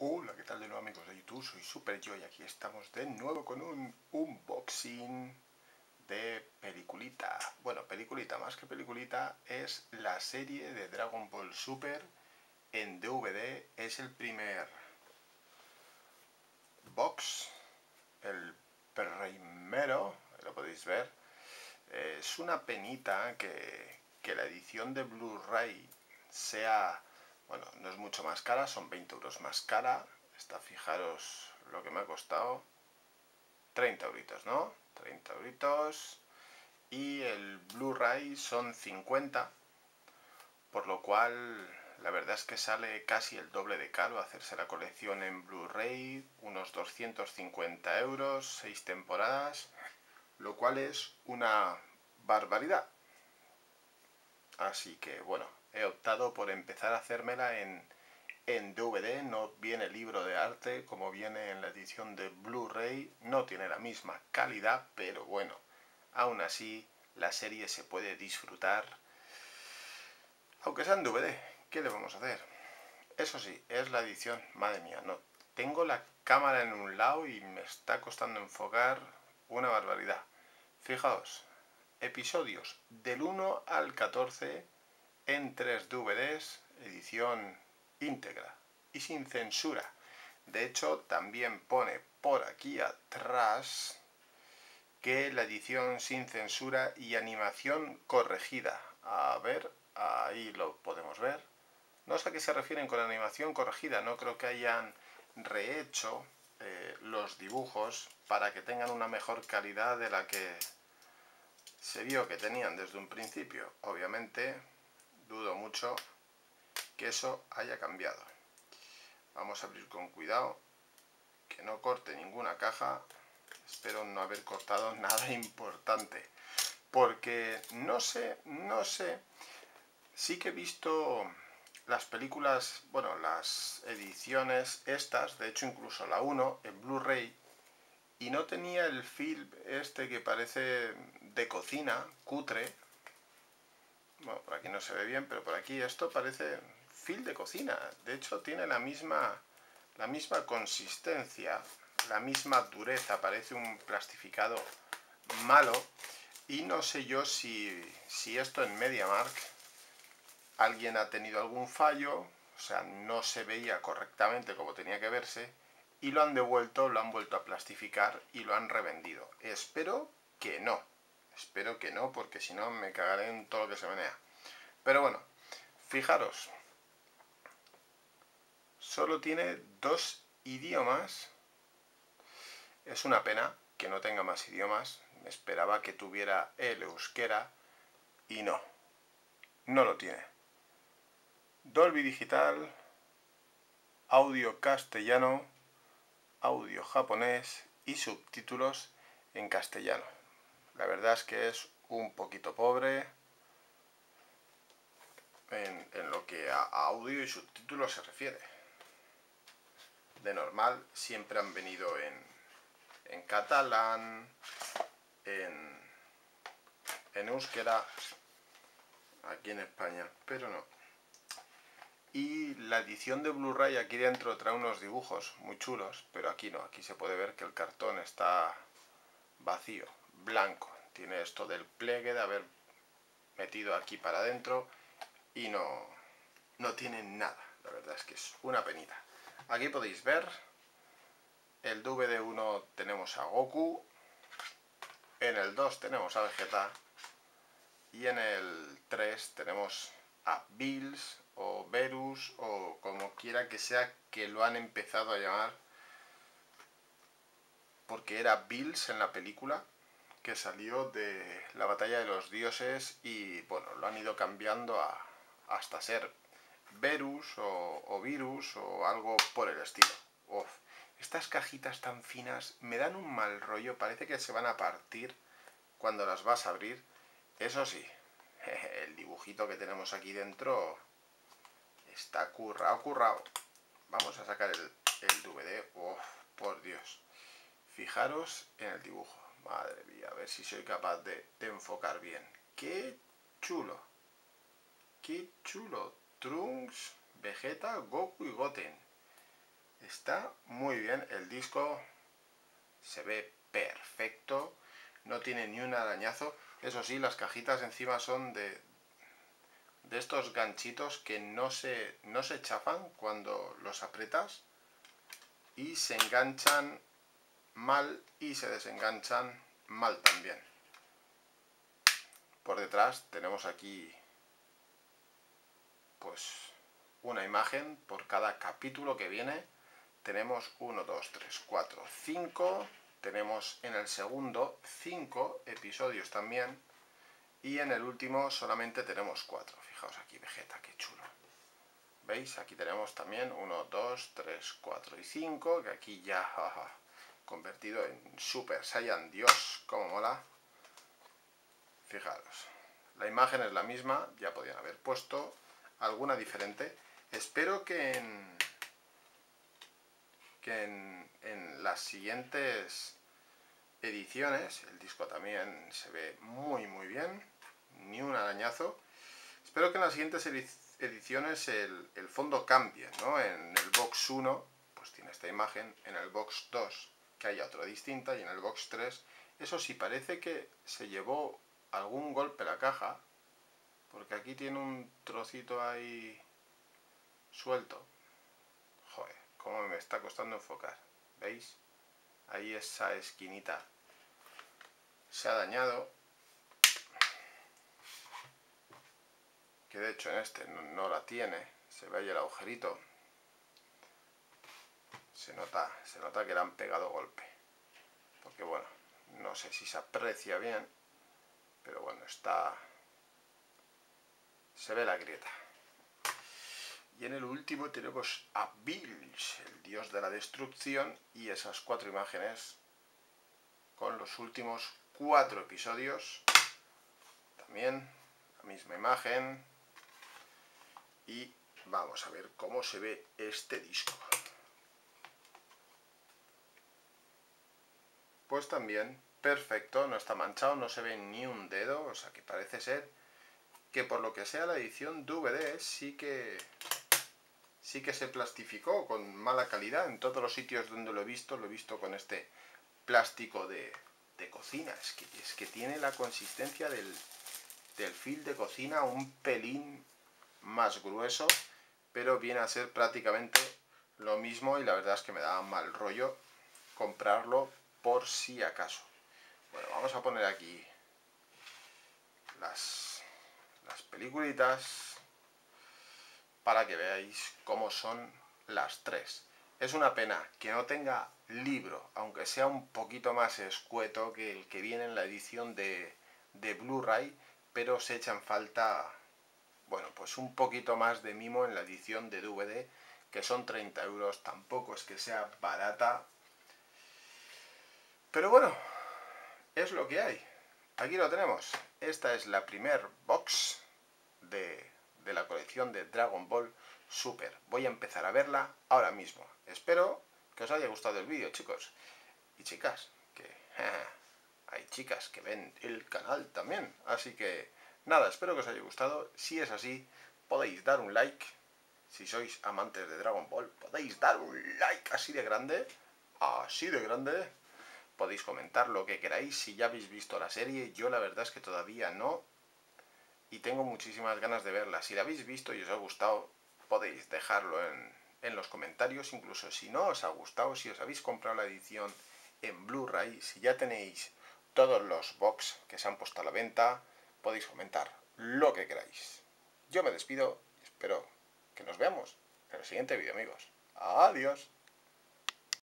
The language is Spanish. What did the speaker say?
Hola, ¿qué tal de nuevo, amigos de YouTube? Soy Super Yo y aquí estamos de nuevo con un unboxing de peliculita. Bueno, peliculita, más que peliculita, es la serie de Dragon Ball Super en DVD. Es el primer box, el primero, lo podéis ver. Es una penita que la edición de Blu-ray sea... Bueno, no es mucho más cara, son 20 euros más cara. Esta, fijaros lo que me ha costado. 30 euritos, ¿no? 30 euritos. Y el Blu-ray son 50. Por lo cual, la verdad es que sale casi el doble de caro hacerse la colección en Blu-ray. Unos 250 euros, 6 temporadas. Lo cual es una barbaridad. Así que, bueno, he optado por empezar a hacérmela en DVD. No viene libro de arte como viene en la edición de Blu-ray. No tiene la misma calidad, pero bueno, aún así la serie se puede disfrutar. Aunque sea en DVD, ¿qué le vamos a hacer? Eso sí, es la edición, madre mía, no. Tengo la cámara en un lado y me está costando enfocar una barbaridad. Fijaos, episodios del 1 al 14 en 3 DVDs, edición íntegra y sin censura. De hecho, también pone por aquí atrás que la edición sin censura y animación corregida. A ver, ahí lo podemos ver. No sé a qué se refieren con animación corregida. No creo que hayan rehecho los dibujos para que tengan una mejor calidad de la que se vio que tenían desde un principio. Obviamente, dudo mucho que eso haya cambiado. Vamos a abrir con cuidado, que no corte ninguna caja. Espero no haber cortado nada importante, porque no sé, sí que he visto las películas, bueno, las ediciones estas, de hecho incluso la 1 en Blu-ray, y no tenía el film este que parece de cocina, cutre. Bueno, por aquí no se ve bien, pero por aquí esto parece film de cocina. De hecho tiene la misma consistencia, la misma dureza, parece un plastificado malo. Y no sé yo si esto en MediaMarkt alguien ha tenido algún fallo, o sea, no se veía correctamente como tenía que verse, y lo han devuelto, lo han vuelto a plastificar y lo han revendido. Espero que no, porque si no me cagaré en todo lo que se menea. Pero bueno, fijaros, solo tiene 2 idiomas. Es una pena que no tenga más idiomas. Me esperaba que tuviera el euskera y no lo tiene. Dolby Digital, audio castellano, audio japonés y subtítulos en castellano. La verdad es que es un poquito pobre en lo que a audio y subtítulos se refiere. De normal siempre han venido en catalán, en euskera, aquí en España, pero no. Y la edición de Blu-ray aquí dentro trae unos dibujos muy chulos, pero aquí no, aquí se puede ver que el cartón está vacío, blanco. Tiene esto del pliegue de haber metido aquí para adentro y no tiene nada. La verdad es que es una penita. Aquí podéis ver, el DVD 1 tenemos a Goku, en el 2 tenemos a Vegeta y en el 3 tenemos a Bills o Berus o como quiera que sea que lo han empezado a llamar, porque era Bills en la película que salió de la batalla de los dioses y bueno, lo han ido cambiando hasta ser Berus o Virus o algo por el estilo. Uf, estas cajitas tan finas me dan un mal rollo, parece que se van a partir cuando las vas a abrir. Eso sí, el dibujito que tenemos aquí dentro está currado. Vamos a sacar el DVD. Uf, por Dios. Fijaros en el dibujo. Madre mía, a ver si soy capaz de enfocar bien. ¡Qué chulo! ¡Qué chulo! Trunks, Vegeta, Goku y Goten. Está muy bien, el disco se ve perfecto, no tiene ni un arañazo. Eso sí, las cajitas encima son de estos ganchitos que no se chafan cuando los aprietas y se enganchan mal y se desenganchan mal también. Por detrás tenemos aquí pues una imagen por cada capítulo que viene. Tenemos 1, 2, 3, 4, 5. Tenemos en el segundo 5 episodios también. Y en el último solamente tenemos 4. Fijaos aquí, Vegeta, qué chulo. ¿Veis? Aquí tenemos también 1, 2, 3, 4 y 5. Que aquí ya convertido en Super Saiyan Dios. Como mola. Fijaros. La imagen es la misma. Ya podían haber puesto alguna diferente. Espero que en las siguientes ediciones, el disco también se ve muy bien, ni un arañazo. Espero que en las siguientes ediciones el fondo cambie, ¿no? En el box 1 pues tiene esta imagen, en el box 2 que haya otra distinta y en el box 3, eso sí, parece que se llevó algún golpe la caja, porque aquí tiene un trocito ahí suelto. Joder, cómo me está costando enfocar. ¿Veis? Ahí esa esquinita se ha dañado. Que de hecho en este no la tiene. Se ve ahí el agujerito. Se nota que le han pegado golpe. Porque bueno, no sé si se aprecia bien. Pero bueno, está... se ve la grieta. Y en el último tenemos a Bills, el dios de la destrucción, y esas 4 imágenes con los últimos 4 episodios. También la misma imagen. Y vamos a ver cómo se ve este disco. Pues también perfecto, no está manchado, no se ve ni un dedo, o sea que parece ser que por lo que sea la edición DVD sí que se plastificó con mala calidad. En todos los sitios donde lo he visto con este plástico de cocina. Es que tiene la consistencia del film de cocina, un pelín más grueso, pero viene a ser prácticamente lo mismo y la verdad es que me da mal rollo comprarlo por si acaso. Bueno, vamos a poner aquí las peliculitas para que veáis cómo son las 3. Es una pena que no tenga libro, aunque sea un poquito más escueto que el que viene en la edición de Blu-ray, pero se echa en falta, bueno, pues un poquito más de mimo en la edición de DVD, que son 30 euros, tampoco es que sea barata. Pero bueno, es lo que hay. Aquí lo tenemos. Esta es la primer box de la colección de Dragon Ball Super. Voy a empezar a verla ahora mismo. Espero que os haya gustado el vídeo, chicos. Y chicas, que hay chicas que ven el canal también. Así que nada, espero que os haya gustado. Si es así, podéis dar un like. Si sois amantes de Dragon Ball, podéis dar un like así de grande. Así de grande. Podéis comentar lo que queráis. Si ya habéis visto la serie, yo la verdad es que todavía no. Y tengo muchísimas ganas de verla. Si la habéis visto y os ha gustado, podéis dejarlo en los comentarios. Incluso si no os ha gustado, si os habéis comprado la edición en Blu-ray, si ya tenéis todos los box que se han puesto a la venta, podéis comentar lo que queráis. Yo me despido y espero que nos veamos en el siguiente vídeo, amigos. Adiós.